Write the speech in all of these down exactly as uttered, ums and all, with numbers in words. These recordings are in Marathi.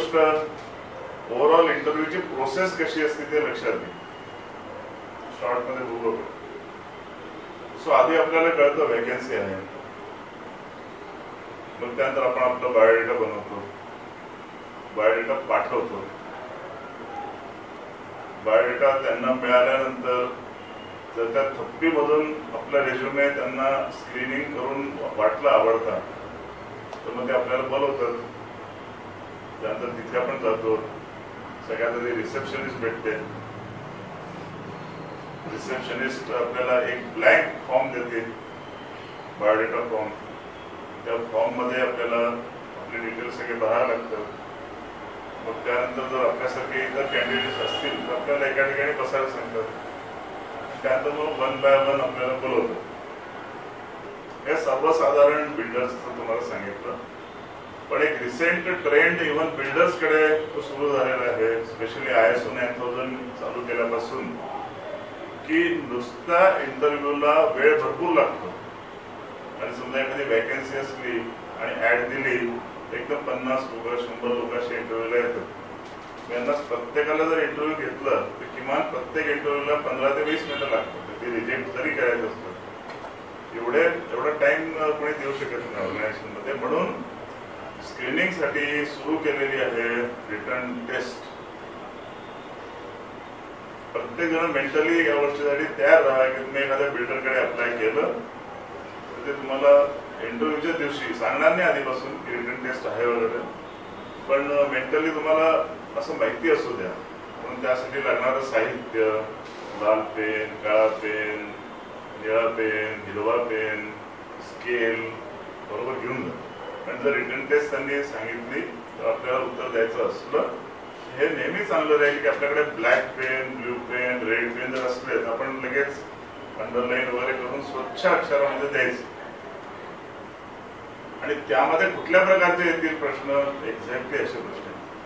गोष्ट ओव्हरऑल इंटरव्ह्यूची प्रोसेस कशी असते ते लक्षात घे. शॉर्ट मध्ये बघू. सो आधी आपल्याला कळतं वॅकन्सी आहे, मग त्यानंतर आपण आपला बायोडेटा बनवतो, बायोडेटा पाठवतो. बायोडेटा त्यांना मिळाल्यानंतर जर त्या थप्पीमधून आपला रेझ्युमे त्यांना स्क्रीनिंग करून वाटलं आवडता तर मग ते आपल्याला बोलवतात. त्यानंतर तिथे आपण जातो. सगळ्यात आधी रिसेप्शनिस्ट भेटते. रिसेप्शनिस्ट आपल्याला एक ब्लँक फॉर्म देते, बायोडेटा फॉर्म. त्या फॉर्म मध्ये आपल्याला आपले डिटेल्स सगळे भरावे लागतात. मग त्यानंतर जर आपल्यासारखे इतर कॅन्डिडेट्स असतील तर आपल्याला एका ठिकाणी बसायला सांगतात. त्यानंतर मग वन बाय वन आपल्याला बोलवतात. हे सर्वसाधारण बिल्डर्सचं तुम्हाला सांगितलं. पण एक रिसेंट ट्रेंड इव्हन बिल्डर्स कडे तो सुरू झालेला आहे, specially I S O nine thousand चालू केल्यापासून, की नुसता इंटरव्ह्यूला वेळ भरपूर लागतो. आणि समजा एखादी वॅकन्सी असली आणि ऍड दिली, एकदम पन्नास लोक शंभर लोकांशी इंटरव्ह्यूला येतात. यांना प्रत्येकाला जर इंटरव्ह्यू घेतलं तर किमान प्रत्येक इंटरव्ह्यूला पंधरा ते वीस मिनिटं लागतात. ते रिजेक्ट जरी करायचं असतं एवढे एवढा टाइम कोणी देऊ शकत नाही ऑर्गनायझेशन मध्ये. म्हणून स्क्रीनिंग साठी सुरू केलेली आहे रिटर्न टेस्ट. प्रत्येक जण मेंटली या गोष्टीसाठी तयार राहा की तुम्ही एखाद्या बिल्डरकडे अप्लाय केलं तर ते तुम्हाला इंटरव्ह्यूच्या दिवशी सांगणार नाही आधीपासून की रिटर्न टेस्ट आहे वगैरे, पण मेंटली तुम्हाला असं माहिती असू द्या. म्हणून त्यासाठी लागणारं साहित्य, लाल पेन, काळा पेन, निळा पेन, हिरवा पेन, स्केल बरोबर घेऊन जा. आणि जर रिटर्न टेस्ट त्यांनी सांगितली तर आपल्याला उत्तर द्यायचं असलं, हे नेहमी चांगलं राहील की आपल्याकडे black pen, blue pen, red pen जर असले तर आपण लगेच अंडरलाईन वगैरे करून स्वच्छ अक्षरामध्ये द्यायचं. आणि त्यामध्ये कुठल्या प्रकारचे येतील प्रश्न, एक्झॅक्टली असे प्रश्न.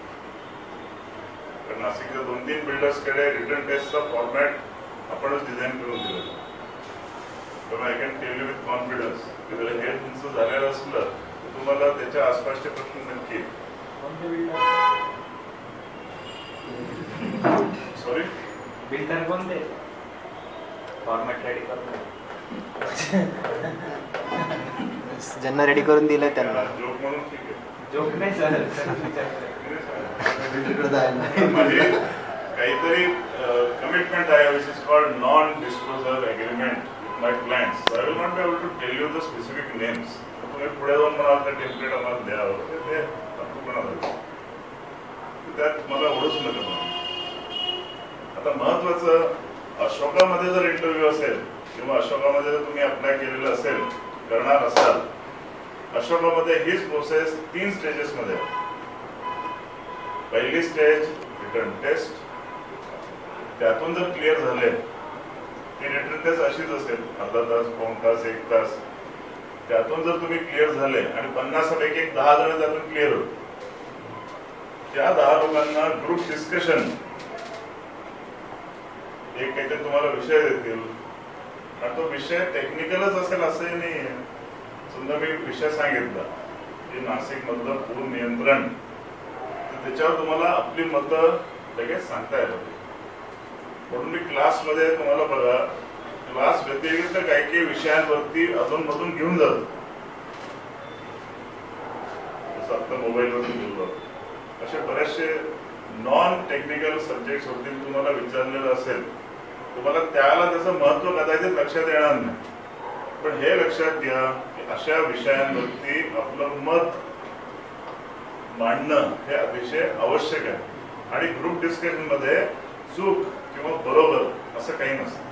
कारण नाशिकच्या दोन तीन बिल्डर्स कडे रिटर्न टेस्टचा फॉर्मॅट आपणच डिझाईन करून दिला. I can tell you with confidence की जर हे तुमचं झालेलं असलं तर तुम्हाला त्याच्या आसपासचे प्रश्न नक्की. सॉरी, बिल्डर कोणते फॉर्मॅट रेडी करतो, ज्यांना रेडी करून दिलंय त्यांना. जोक म्हणून ठीक आहे. जोक नाही सर. माझी काहीतरी कमिटमेंट आहे which is called non disclosure agreement with my clients. I will not be able to tell you the specific names. तुम्ही पुढे जाऊन म्हणाल तर टेम्पलेट आम्हाला द्यावं, ते अपूर्ण त्यात मला ओढूच नका. आता महत्वाचं, अशोकामध्ये जर इंटरव्ह्यू असेल किंवा अशोकामध्ये जर तुम्ही अप्लाय केलेलं असेल, करणार असाल, अशोकामध्ये हीच प्रोसेस तीन स्टेजेस मध्ये. पहिली स्टेज रिटर्न टेस्ट. त्यातून जर क्लिअर झाले ती रिटर्न टेस्ट अशीच असेल, अर्धा तास, पाऊण तास, एक तास. त्यातून जर तुम्ही क्लिअर झाले आणि पन्नासापैकी एक दहा जण त्यातून क्लिअर होते, त्या दहा लोकांना ग्रुप डिस्कशन, एक काहीतरी तुम्हाला विषय देतील. आणि तो विषय टेक्निकलच असेल असंही नाही. समजा मी विषय सांगितला की नाशिक मधलं पूर नियंत्रण, तर त्याच्यावर तुम्हाला आपली मतं लगेच सांगता येतात. म्हणून मी क्लासमध्ये तुम्हाला बघा, क्लास व्यतिरिक्त काही काही विषयांवरती अधून मधून घेऊन जातो. जसं आता मोबाईलवरती बोललो, असे बरेचसे नॉन टेक्निकल सब्जेक्ट वरती तुम्हाला विचारलेलं असेल, तुम्हाला त्याला त्याचं महत्व कदाचित लक्षात येणार नाही. पण हे लक्षात घ्या की अशा विषयांवरती आपलं मत मांडणं हे अतिशय आवश्यक आहे. आणि ग्रुप डिस्कशन मध्ये चूक किंवा बरोबर असं काही नसतं.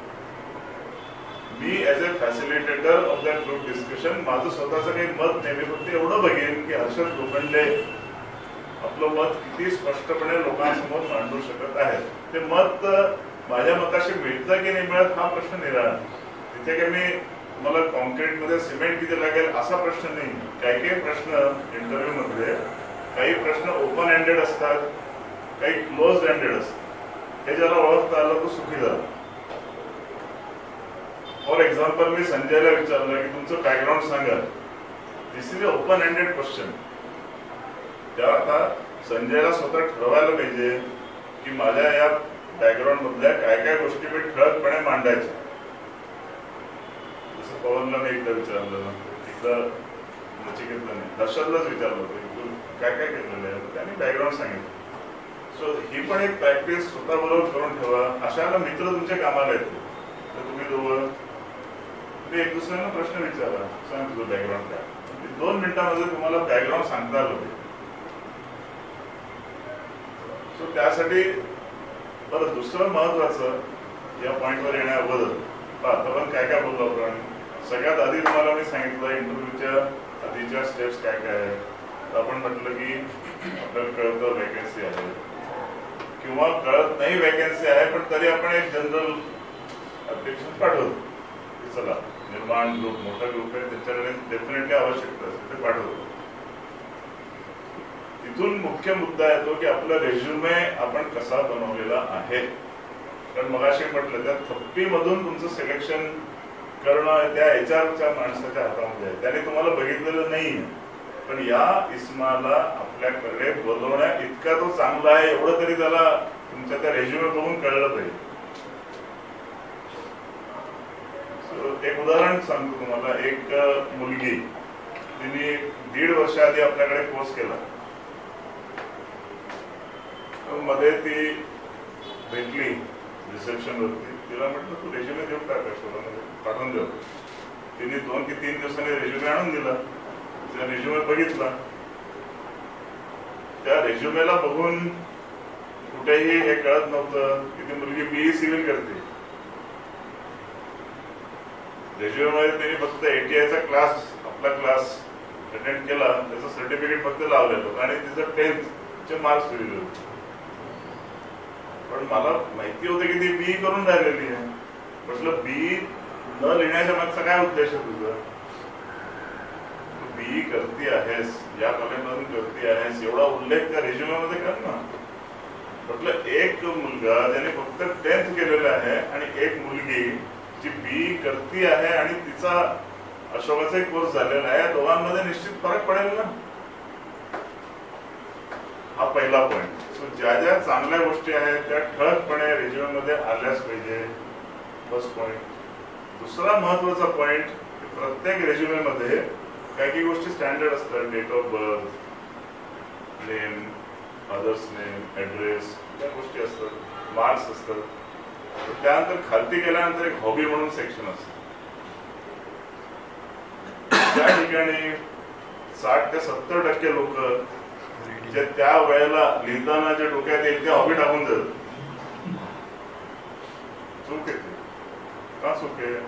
मी as a facilitator of that group discussion माझं स्वतःचं काही मत नेहमी फक्त एवढं बघेन की हर्षद लोखंडे आपलं मत किती स्पष्टपणे लोकांसमोर मांडू शकत आहेत. ते मत माझ्या मताशी मिळतं की नाही मिळत हा प्रश्न निराळा. तिथे काही मी तुम्हाला कॉन्क्रीट मध्ये सिमेंट किती लागेल असा प्रश्न नाही. काही काही प्रश्न इंटरव्ह्यू मध्ये, काही प्रश्न ओपन हँडेड असतात, काही क्लोज हँडेड असतात. हे ज्याला ओळखता आलं तो सुखी झाला. फॉर एक्झाम्पल मी संजयला विचारलं की तुमचं बॅकग्राऊंड सांगा. This is a open handed question. त्या आता संजयला स्वतः ठरवायला पाहिजे की माझ्या या बॅकग्राऊंड मधल्या काय काय गोष्टी मी ठळकपणे मांडायच्या. जसं पवनला मी एकदा विचारलं, एकदा नचिकेतला नाही, हर्षदलाच विचारलं होतं तू काय काय केलेलं आहे, त्यांनी बॅकग्राऊंड सांगितलं. सो ही पण एक प्रॅक्टिस स्वतः बरोबर करून ठेवा. अशाला मित्र तुमच्या कामाला येते तर तुम्ही दोघं तुम्ही एक दुसऱ्यांना प्रश्न विचारा, सांग तुझं बॅकग्राऊंड काय. दोन मिनिटांमध्ये तुम्हाला बॅकग्राऊंड सांगता आलं पाहिजे. सो त्यासाठी बरं दुसरं महत्वाचं या पॉइंटवर येण्या अगोदर आता पण काय काय बोललो आपण. सगळ्यात आधी तुम्हाला मी सांगितलं इंटरव्ह्यूच्या आधीच्या स्टेप्स काय काय आहेत. आपण म्हटलं की आपल्याला कळतं वॅकन्सी आहे किंवा कळत नाही वॅकन्सी आहे, पण तरी आपण एक जनरल ऍप्लिकेशन पाठवतो की चला निर्माण ग्रुप मोठा ग्रुप आहे त्याच्याकडे डेफिनेटली आवश्यकता असते ते पाठवतो. तिथून मुख्य मुद्दा येतो की आपला रेझ्युमे आपण कसा बनवलेला आहे. कारण मगाशी म्हटलं त्या थप्पीमधून तुमचं सिलेक्शन करणं त्या एच आरच्या माणसाच्या हातामध्ये आहे. त्याने तुम्हाला बघितलेलं नाही, पण या इस्माला आपल्याकडे बोलवण्या इतका तो चांगला आहे एवढं तरी त्याला तुमच्या त्या रेझ्युमे बघून कळलं पाहिजे. एक उदाहरण सांगतो तुम्हाला. एक मुलगी तिने दीड वर्ष आधी आपल्याकडे कोर्स केला. मध्ये ती भेटली रिसेप्शन वरती. तिला म्हटलं तू रेझ्युमे देऊ का पाठवून देऊ. तिने दोन की तीन दिवसांनी रेझ्युमे आणून दिला. तिचा रेझ्युमे बघितला. त्या रेझ्युमेला बघून कुठेही हे कळत नव्हतं की ती मुलगी बीई सिव्हिल करते. रेझ्युमे मध्ये त्यांनी फक्त एटीआयचा क्लास आपला क्लास अटेंड केला, त्याचं सर्टिफिकेट फक्त लावलेलं होतं आणि तिचं टेन्थचे मार्क्स दिलेले होते. पण मला माहिती होतं की ती बीई करून राहिलेली आहे. म्हटलं बीई न लिहिण्याच्या मागचा काय उद्देश आहे तुझा. तू बीई करती आहेस, या कॉलेजमधून करती आहेस एवढा उल्लेख त्या रेझ्युमे मध्ये कर ना. म्हटलं एक मुलगा ज्याने फक्त टेन्थ केलेलं आहे आणि एक मुलगी जी बीई करती आहे आणि तिचा अशोकाचा एक कोर्स झालेला आहे, दोघांमध्ये निश्चित फरक पडेल ना. हा पहिला पॉइंट. सो ज्या ज्या चांगल्या गोष्टी आहेत त्या ठळकपणे रेझ्युमे मध्ये आल्याच पाहिजे. First point. दुसरा महत्वाचा पॉइंट, प्रत्येक रेझ्युमे मध्ये काही काही गोष्टी स्टँडर्ड असतात. Date of birth, name, father's name, address, त्या गोष्टी असतात. मार्क्स असतात. त्यानंतर खालती गेल्यानंतर एक हॉबी म्हणून सेक्शन असतं. त्या ठिकाणी साठ ते सत्तर टक्के लोक जे त्या वेळेला लिहिताना जे डोक्यात येईल ते हॉबी टाकून देतात. चूक आहे. का चूक आहे.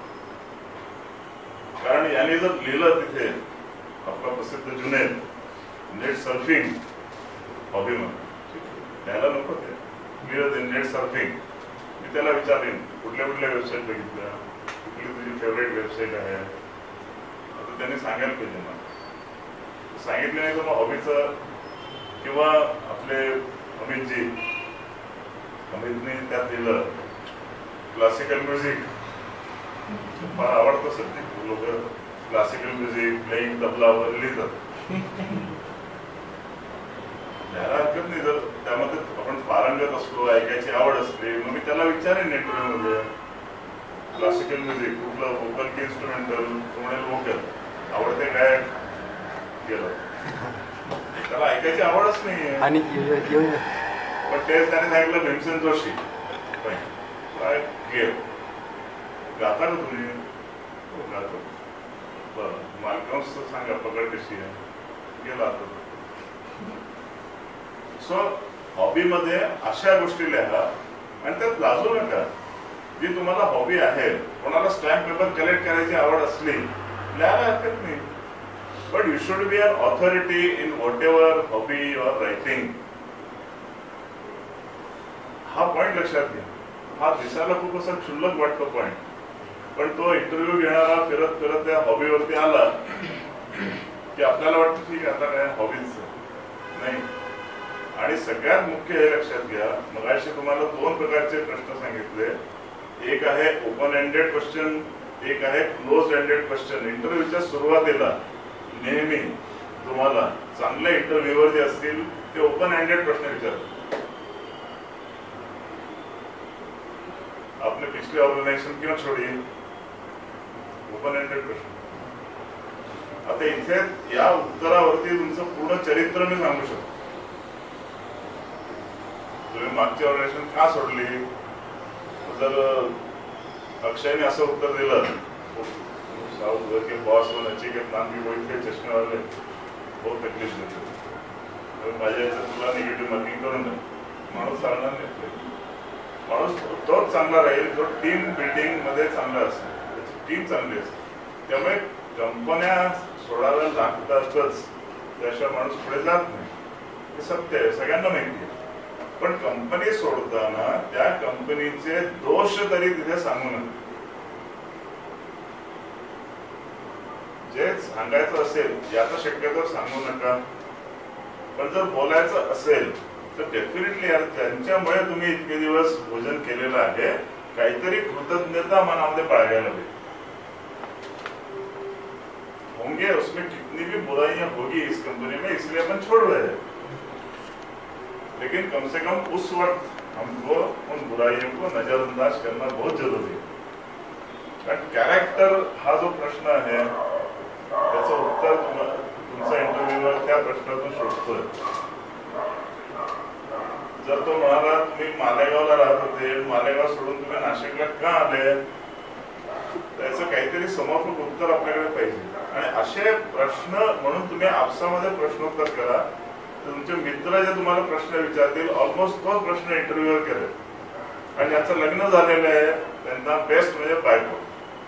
कारण याने जर लिहिलं तिथे आपला प्रसिद्ध जुनेद नेट सर्फिंग हॉबी म्हणून त्याला नको ते लिहिलं ते नेट सर्फिंग. मी त्याला विचारेन कुठल्या कुठल्या वेबसाईट बघितल्या, कुठली तुझी फेवरेट वेबसाईट आहे, आता त्यांनी सांगायला पाहिजे ना. सांगितलं नाही तर मग हॉबीचं किंवा आपले अमितजी अमितने त्यात लिहिलं क्लासिकल म्युझिक. मला आवडतं सध्या लोक क्लासिकल म्युझिक प्लेइंग तबला वगैरे लिहितात. त्याला हरकत नाही जर त्यामध्ये आपण पारंगत असतो, ऐकायची आवड असते. मग मी त्याला विचारेन इंटरव्ह्यू मध्ये क्लासिकल म्युझिक कुठलं, वोकल की इन्स्ट्रुमेंटल, म्हणेल वोकल. आवडते गायक गेलं, त्याला ऐकायची आवडच नाही. आणि पण तेच त्याने सांगितलं भीमसेन जोशी काय क्लिअर गाता का तुम्ही. गातो. बरं मालकांस सांगा पकड कशी आहे. गेला आता. सो हॉबीमध्ये अशा गोष्टी लिहा आणि त्यात लाजू नका. जी तुम्हाला हॉबी आहे, कोणाला स्टॅम्प पेपर कलेक्ट करायची आवड असली लिहायला हरकत नाही. But you should be an authority in whatever hobby or writing. हा पॉइंट लक्षात घ्या. हा दिसायला खूप असा क्षुल्लक वाटतो पॉइंट, पण तो इंटरव्ह्यू घेणारा फिरत फिरत त्या हॉबीवरती आला की आपल्याला वाटतं ठीक आहे आता काय हॉबीच नाही. आणि सगळ्यात मुख्य हे लक्षात घ्या, मगाशी तुम्हाला दोन प्रकारचे प्रश्न सांगितले. एक आहे ओपन एंडेड क्वेश्चन, एक आहे क्लोज एंडेड क्वेश्चन. इंटरव्ह्यूच्या सुरुवातीला नेहमी तुम्हाला चांगल्या इंटरव्ह्यूवर जे असतील ते ओपन हँडेड प्रश्न विचारतात. आपने पिछली ऑर्गनायझेशन क्यों छोडी, ओपन हँडेड प्रश्न. आता इथे या उत्तरावरती तुमचं पूर्ण चरित्र मी सांगू शकतो. तुम्ही मागची ऑर्गनायझेशन का सोडली, जर अक्षयने असं उत्तर दिलं, साउथ घर के बॉस व नचिकेत नाम की वही थे चष्मे वाले बहुत तकलीफ देते, माझ्या याच्यात तुला निगेटिव्ह मार्किंग करून द्या, माणूस चालणार नाही. माणूस तोच चांगला राहील जो टीम बिल्डिंग मध्ये चांगला असेल, त्याची टीम चांगली असते. त्यामुळे कंपन्या सोडायला लागतातच, त्याशिवाय माणूस पुढे जात नाही. हे सत्य आहे, सगळ्यांना माहिती आहे. पण कंपनी सोडताना त्या कंपनीचे दोष तरी तिथे सांगू नका. जे सांगायचं असेल याचं शक्यतो सांगू नका. पण जर बोलायचं असेल तर डेफिनेटली यार त्यांच्यामुळे तुम्ही इतके दिवस भोजन केलेलं आहे, काहीतरी कृतज्ञता मनामध्ये बाळगायला पाहिजे. होंगे उसमें कितनी भी बुराइयां होगी इस कंपनी में, इसलिए अपन छोड़ रहे हैं. लेकिन कम से कम उस वक्त हमको उन बुराइयों को नजरअंदाज करना बहुत जरूरी है. कारण कैरेक्टर हा जो प्रश्न आहे त्याचं उत्तर तुमचा इंटरव्ह्यूवर त्या प्रश्नातून शोधतोय. जर तो म्हणाला तुम्ही मालेगावला राहत होते, मालेगाव सोडून तुम्ही नाशिकला का आले, त्याचं काहीतरी समर्पक उत्तर आपल्याकडे पाहिजे. आणि असे प्रश्न म्हणून तुम्ही आपसामध्ये प्रश्नोत्तर करा. तुमचे मित्र जे तुम्हाला प्रश्न विचारतील ऑलमोस्ट तोच प्रश्न इंटरव्ह्यूवर केले. आणि ज्यांचं लग्न झालेलं आहे त्यांना बेस्ट म्हणजे बायको,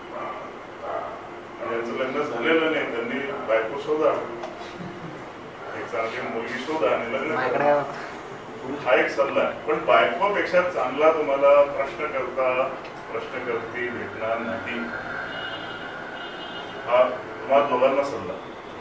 ज्यांचं लग्न झालेलं नाही त्यांनी बायको शोधा, एक चांगली मुलगी शोधा आणि लग्न करा. हा एक सल्ला आहे. पण बायकोपेक्षा चांगला तुम्हाला प्रश्नकर्ता प्रश्नकर्ती भेटणार नाही, हा तुम्हाला दोघांना सल्ला.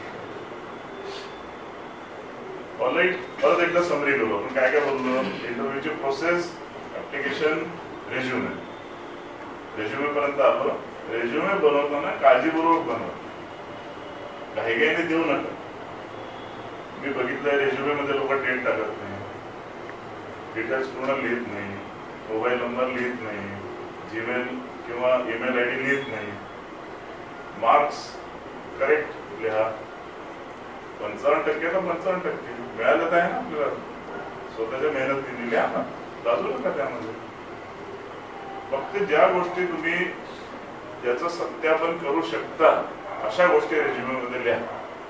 ऑलराईट, परत एकदा समरी करू. आपण काय काय बोललो. इंटरव्ह्यूची प्रोसेस, ऍप्लिकेशन, रेझ्युमे. रेझ्युमे पर्यंत आलो. रेझ्युमे बनवताना काळजीपूर्वक बनवा, घाईघाईने देऊ नका. मी बघितलंय रेझ्युमे मध्ये लोक डेट टाकत नाही, डिटेल्स पूर्ण लिहित नाही, मोबाईल नंबर लिहित नाही, जीमेल किंवा ईमेल आय डी लिहित नाही. मार्क्स करेक्ट लिहा. पंचावन्न टक्के तर पंचावन्न टक्के मिळालं काय ना आपल्याला, स्वतःच्या मेहनतीने लिहा ना, लाजू नका त्यामध्ये. फक्त ज्या गोष्टी तुम्ही ज्याचं सत्यापन करू शकता अशा गोष्टी रेझ्युमे मध्ये लिहा.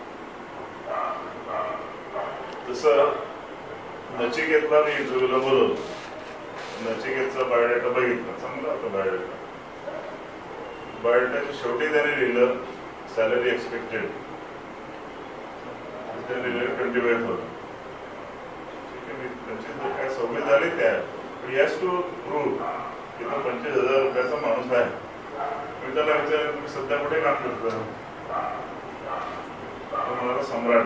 जसं नचिकेतला मी इंटरव्ह्यूला बोलवलं, नचिकेतचा बायोडेटा बघितला, चांगला होता बायोडेटा. बायोडेटाच्या शेवटी त्याने लिहिलं salary expected, twenty five thousand. पंचवीस काय सवय झाली त्या, हॅज टू प्रूव्ह की तो पंचवीस हजार रुपयाचा माणूस आहे. मी त्याला विचारलं तुम्ही सध्या कुठे काम करता, मला सम्राट.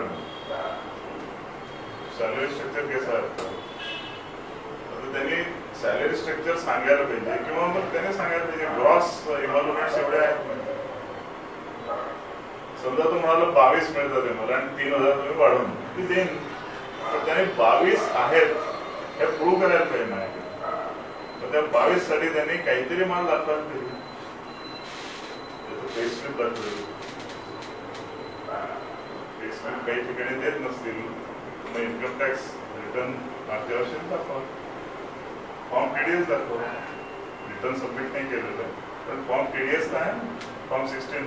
सॅलरी स्ट्रक्चर कैसा आहे, त्यांनी सॅलरी स्ट्रक्चर सांगायला पाहिजे किंवा मग त्याने सांगायला पाहिजे ग्रॉस इव्हॉल्युमेंट्स एवढे आहेत. समजा तो म्हणाला बावीस मिळतात मला आणि तीन हजार तुम्ही वाढवून ती देईन, पण त्याने बावीस आहेत हे प्रूव्ह करायला पाहिजे माझ्याकडे. तर त्या बावीस साठी त्यांनी काहीतरी माल दाखवायला पाहिजे. पेस्ट्रीप दाखवली, पेस्ट्रीप काही ठिकाणी देत नसतील, मग इन्कम टॅक्स रिटर्न मागच्या वर्षी दाखवा, फॉर्म टीडीएस दाखवा. रिटर्न सबमिट नाही केलेलं आहे पण फॉर्म टीडीएस आहे, फॉर्म सिक्सटीन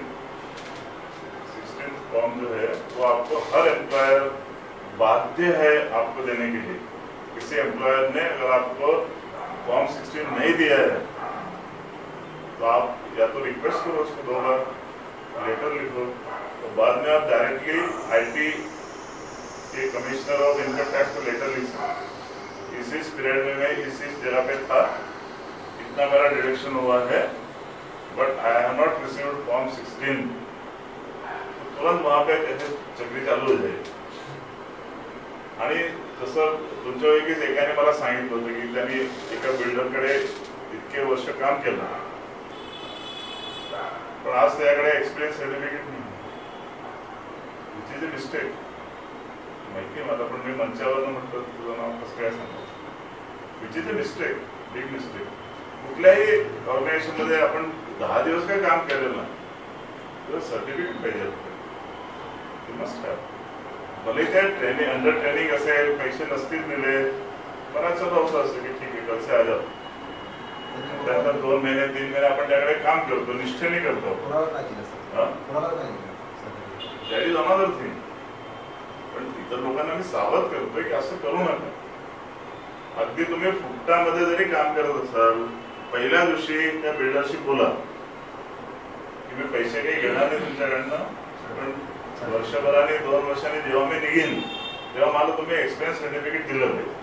फॉर्म जो है वो आपको हर एम्प्लॉयर बाध्य है आपको देने के लिए. किसी एम्प्लॉयर ने अगर आपको फॉर्म सिक्सटीन नहीं दिया है तो आप या तो रिक्वेस्ट करो उसको, दो बार लेटर लिखो, तो बाद में आप डायरेक्टली आईटी के कमिश्नर ऑफ इनकम टैक्स को लेटर लिख सकते. इस इस पीरियड में मैं इस इस जगह पे था, इतना मेरा डिडक्शन हुआ है, but I have not received form sixteen. तुरंत वहां पे चक्री चालू हो जाईल. आणि तसं तुमच्यापैकीच एकाने मला सांगितलं होतं की त्यांनी एका बिल्डरकडे इतके वर्ष काम केलं, पण आज त्याकडे एक्सपिरियन्स सर्टिफिकेट नाही. Which is a mistake. माहिती आहे मला, पण मी मंचावर म्हटलं तुझं नाव कसं काय सांगतो, which is a mistake, big mistake. कुठल्याही ऑर्गनायझेशन मध्ये आपण दहा दिवस काय काम केलेलं ना, तुझं सर्टिफिकेट पाहिजे, यू मस्ट हॅव. भले त्या ट्रेनिंग अंडर ट्रेनिंग असेल, पैसे नसतील दिले, बराच होतं असं की ठीक आहे कसे आलं, त्यानंतर दोन महिने तीन महिने आपण त्याकडे काम करतो, निष्ठेने करतो. त्याची जमादार थी. पण इतर लोकांना मी सावध करतोय की असं करू नका. अगदी तुम्ही फुकटामध्ये जरी काम करत असाल, पहिल्या दिवशी त्या बिल्डरशी बोला की मी पैसे काही घेणार नाही तुमच्याकडनं, पण वर्षभराने दोन वर्षांनी जेव्हा मी निघेन तेव्हा मला तुम्ही एक्सपिरियन्स सर्टिफिकेट दिलं पाहिजे.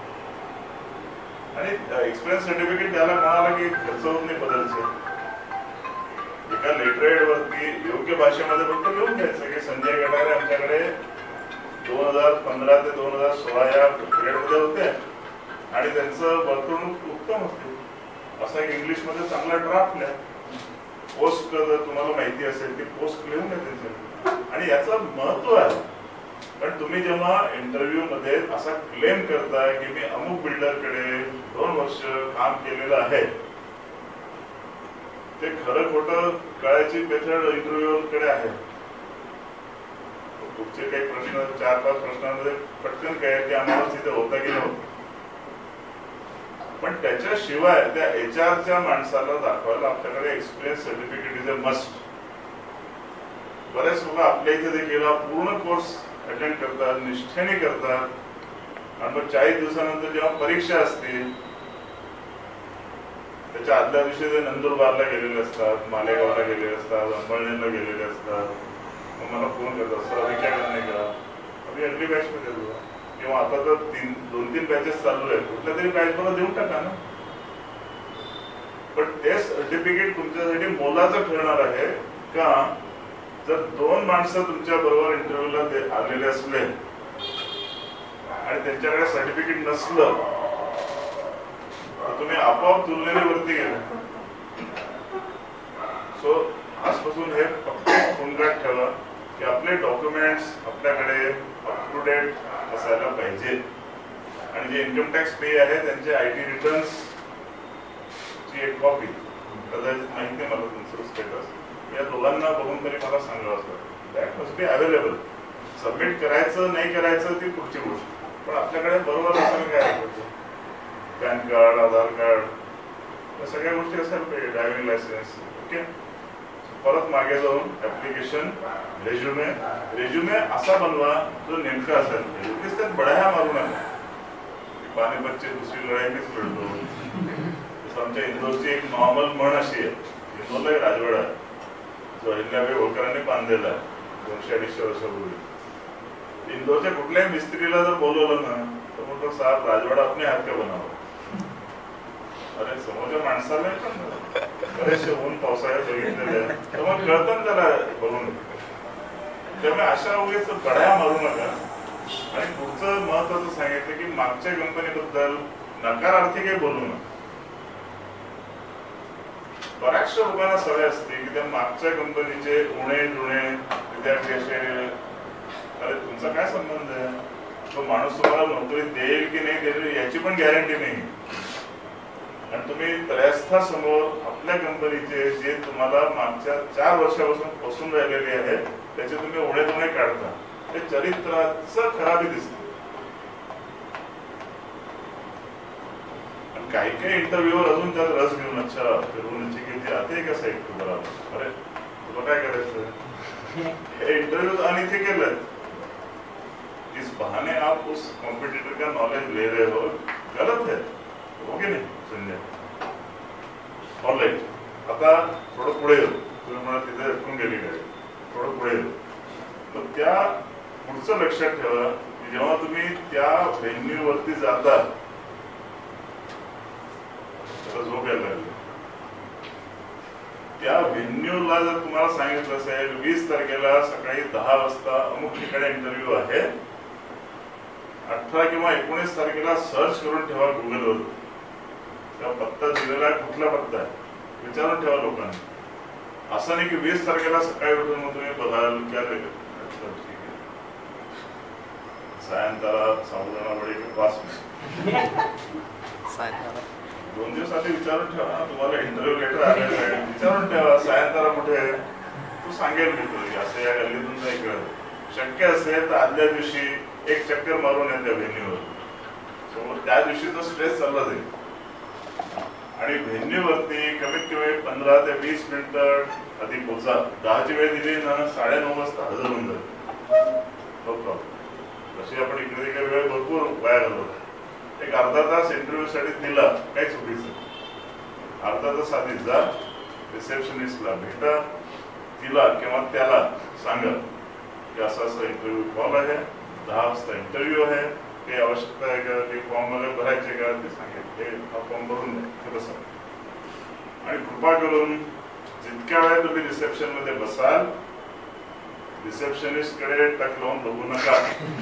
आणि एक्सपिरियन्स सर्टिफिकेट द्यायला म्हणाला की खर्च होत नाही बदलचे. एका लेटरेड वरती योग्य भाषेमध्ये फक्त लिहून घ्यायचं की संजय गटारे आमच्याकडे दोन हजार पंधरा ते दोन हजार सोळा या पिरियड मध्ये होते आणि त्यांचं वर्तणूक उत्तम होते, असा एक इंग्लिश मध्ये चांगला ड्राफ्ट लिहा. पोस्ट जर तुम्हाला माहिती असेल ती पोस्ट लिहून घ्या त्यांच्या. आणि याचं महत्व आहे, कारण तुम्ही जेव्हा इंटरव्ह्यू मध्ये असा क्लेम करता की मी अमुक बिल्डरकडे दोन वर्ष काम केलेलं आहे, ते खरं खोटं कळायची मेथड इंटरव्ह्यू कडे आहे. पुढचे काही प्रश्न चार पाच प्रश्नांमध्ये पटकन काय की आम्हाला तिथे होता की नव्हतं, पण त्याच्याशिवाय त्या एच आरच्या माणसाला दाखवायला आपल्याकडे experience certificate is a must. बरेच लोक आपल्या इथे देखील पूर्ण कोर्स अटेंड करतात, निष्ठेने करतात, आणि मग चाळीस दिवसानंतर जेव्हा परीक्षा असते त्याच्या आदल्या दिवशी ते नंदुरबारला गेलेले असतात, मालेगावला गेलेले असतात, अंबळनेरला गेलेले असतात. मग मला फोन करतात, सर अभी क्या करने का, अभी अगली बॅच मध्ये देतो, किंवा आता तर तीन दोन तीन बॅचेस चालू आहेत, कुठल्या तरी बॅच मला देऊन टाका ना. पण ते सर्टिफिकेट तुमच्यासाठी मोलाचं ठरणार आहे का? जर दोन माणसं तुमच्या बरोबर इंटरव्ह्यूला आलेले असले आणि त्यांच्याकडे सर्टिफिकेट नसलं तर तुम्ही आपोआप तुलनेने वरती गेले. सो आजपासून हे फक्त खुणगाट ठेवा की आपले डॉक्युमेंट्स आपल्याकडे अप टू डेट असायला पाहिजे. आणि जे इन्कम टॅक्स पे आहे त्यांचे आय टी रिटर्न्स ची एक कॉपी, कदाचित माहिती मला तुमचं स्टेटस, या दोघांना बघून तरी मला सांगावं असं that must be available. Submit करायचं नाही करायचं ती पुढची गोष्ट, पण आपल्याकडे बरोबर असायला काय आहे, पॅन कार्ड, आधार कार्ड, या सगळ्या गोष्टी असायला पाहिजे, ड्रायव्हिंग लायसन्स. ओके, परत मागे जाऊन ऍप्लिकेशन, रेज्युमे. रेज्युमे असा बनवा जो नेमका असायला पाहिजे, उगीच त्यात बढाया मारू नका. पानिपतची दुसरी लढाई मीच लढलो. आमच्या इंदोरची एक नॉर्मल म्हण अशी आहे, इंदोरला एक राजवाडा आहे जो अहिल्याबाई होळकरांनी बांधलेला आहे दोनशे अडीचशे वर्षापूर्वी. इंदोरच्या कुठल्याही मिस्त्रीला जर बोलवलं ना तर म्हणतो साहेब राजवाडा अपने हात का बनावा. अरे समोरच्या माणसाला पण बरेचसे ऊन पावसाळ्यात बघितलेले आहे, तर मग कळतं ना त्याला बघून. त्यामुळे अशा उगीच बढाया मारू नका. आणि पुढचं महत्वाचं सांगितलं की मागच्या कंपनीबद्दल नकारार्थी काही बोलू नका. बऱ्याचशा लोकांना सवय असते की त्या मागच्या कंपनीचे उणे जुणे विद्यार्थी असे, अरे तुमचा काय संबंध आहे, तो माणूस तुम्हाला नोकरी देईल की नाही देईल याची पण गॅरंटी नाही. आणि तुम्ही त्रयस्थासमोर आपल्या कंपनीचे जे तुम्हाला मागच्या चार वर्षापासून फसून राहिलेले आहेत त्याचे तुम्ही उणे जुणे काढता, ते चरित्राचं खराबी दिसते. काही काही इंटरव्ह्यूवर अजून त्यात रस घेऊन अच्छा फिरवण्याची किती आता एक असं एक बरोबर, अरे तुला काय करायचं, हे इंटरव्यू आणि ते केलं, इस बहाने आप उस कॉम्पिटिटर का नॉलेज ले रहे हो, गलत है, हो की नाही संजय? ऑलराईट, आता थोडं पुढे येऊ, तुम्ही मला तिथे अटकून गेली काय, थोडं पुढे येऊ. तर त्या पुढचं लक्षात ठेवा की जेव्हा तुम्ही त्या व्हेन्यू वरती जाता, झोप यायला लागली, त्या व्हेन्यूला जर तुम्हाला सांगितलं असेल वीस तारखेला सकाळी दहा वाजता अमुक ठिकाणी इंटरव्ह्यू आहे, अठरा किंवा एकोणीस तारखेला सर्च करून ठेवा गुगलवर, त्या पत्ता दिलेला कुठला पत्ता आहे विचारून ठेवा लोकांना. असं नाही की वीस तारखेला सकाळी उठून मग तुम्ही बघाल क्या सायंकाळा साबुदाणा वडे की पाच सायंकाळ दोन दिवस आधी विचारून ठेवा ना, तुम्हाला इंटरव्ह्यू लेटर आलेलं आहे, विचारून ठेवा सायंकाळा कुठे आहे, तू सांगेल मी तुला असं या गल्लीतून नाही कळत. शक्य असेल तर आदल्या दिवशी एक चक्कर मारून येईल त्या व्हेन्यूवर, सो त्या दिवशीचा स्ट्रेस चालला जाईल. आणि व्हेन्यूवरती कमीत कमी पंधरा ते वीस मिनिटं आधी पोचा. दहाची वेळ दिली ना, साडे नऊ वाजता हजर होऊन जाईल, नो प्रॉब्लेम. तशी आपण इकडे तिकडे वेळ भरपूर वाया घालवतो. एक अर्धा तास इंटरव्ह्यू साठी दिला काही चुकीचं. अर्धा तास आधी जा, रिसेप्शनिस्टला भेटा, तिला किंवा त्याला सांगा की असा असा इंटरव्ह्यू कॉल आहे, दहा वाजता इंटरव्ह्यू आहे, काही आवश्यकता आहे का, ते फॉर्म वगैरे भरायचे का, ते सांगेल, हे हा फॉर्म भरून द्या, हे बसा. आणि कृपा करून जितक्या वेळ तुम्ही रिसेप्शन मध्ये बसाल, रिसेप्शनिस्ट कडे टक लावून बघू नका.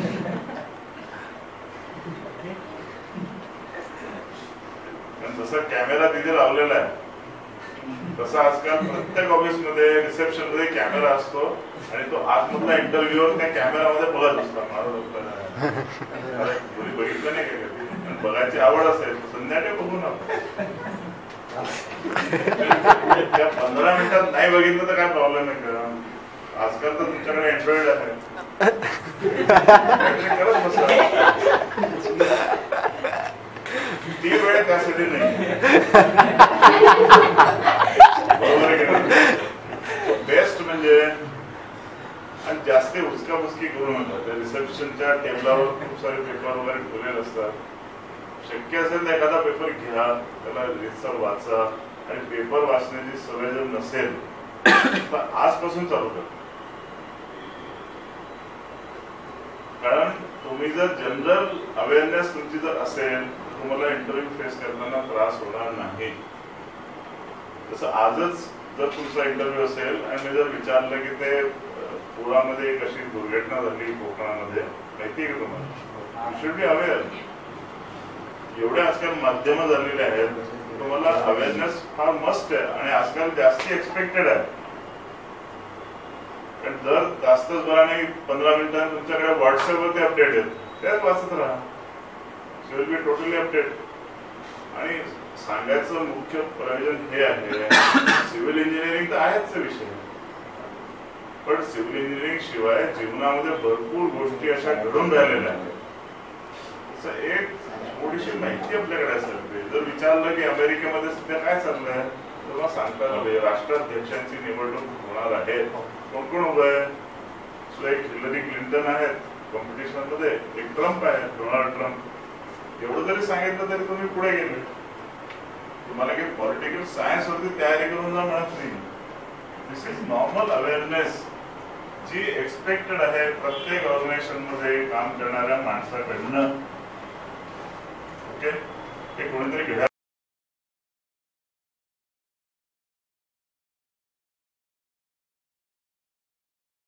जसा कॅमेरा तिथे लावलेला आहे तसा आजकाल प्रत्येक ऑफिस मध्ये रिसेप्शन मध्ये कॅमेरा असतो आणि तो आतमधला इंटरव्ह्यू त्या कॅमेरामध्ये बघत असतो. कोणी बघितलं नाही का, बघायची आवड असेल संध्याकाळी बघू नका. त्या पंधरा मिनिटात नाही बघितलं तर काय प्रॉब्लेम आहे का? आजकाल तर तुमच्याकडे अँड्रॉइड आहे, करत बसा. ती वेळ त्यासाठी नाही, बरोबर आहे. बेस्ट म्हणजे आणि जास्त हुसकाफुसकी करू नका. त्या रिसेप्शनच्या टेबलावर खूप सारे पेपर वगैरे ठेवलेले असतात. शक्य असेल तर एखादा पेपर घ्या, त्याला रितसर वाचा. आणि पेपर वाचण्याची सवय जर नसेल तर आजपासून चालू करा. कारण तुम्ही जर जनरल अवेअरनेस तुमची जर असेल तर तुम्हाला इंटरव्ह्यू फेस करताना त्रास होणार नाही. जसं आजच जर तुमचा इंटरव्ह्यू असेल आणि मी जर विचारलं की ते पुरामध्ये एक अशी दुर्घटना झाली कोकणामध्ये, माहिती आहे का तुम्हाला? You should be aware. एवढे आजकाल माध्यम झालेले आहेत, तुम्हाला अवेअरनेस फार मस्ट आहे आणि आजकाल जास्ती एक्सपेक्टेड आहे. पण जर जास्तच बरा नाही, पंधरा मिनिटांनी तुमच्याकडे व्हॉट्सअपवरती अपडेट आहेत, त्याच वाचत राहा. So will be totally update. आणि सांगायचं मुख्य प्रयोजन हे आहे, सिव्हिल इंजिनिअरिंग तर आहेच विषय, पण सिव्हिल इंजिनिअरिंग शिवाय जीवनामध्ये भरपूर गोष्टी अशा घडून राहिलेल्या आहेत. एक थोडीशी माहिती आपल्याकडे असेल. जर विचारलं की अमेरिकेमध्ये सध्या काय चाललंय, तेव्हा सांगता आलं राष्ट्राध्यक्षांची निवडणूक होणार आहे, कोण कोण उभं आहे. सो एक हिलरी क्लिंटन आहेत कॉम्पिटिशन मध्ये, एक ट्रम्प आहे, डोनाल्ड ट्रम्प. एवढं जरी सांगितलं तरी तुम्ही पुढे गेले. तुम्हाला काही पॉलिटिकल सायन्स वरती तयारी करून जा म्हणत नाही. दिस इज नॉर्मल अवेअरनेस जी एक्सपेक्टेड आहे प्रत्येक ऑर्गनायझेशन मध्ये काम करणाऱ्या माणसाकडनं. ओके, हे कोणीतरी घड्याळ